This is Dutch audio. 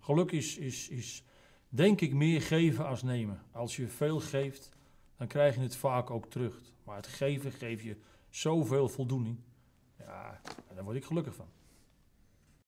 Geluk is denk ik meer geven als nemen. Als je veel geeft, dan krijg je het vaak ook terug. Maar het geven geeft je zoveel voldoening. Ja, daar word ik gelukkig van.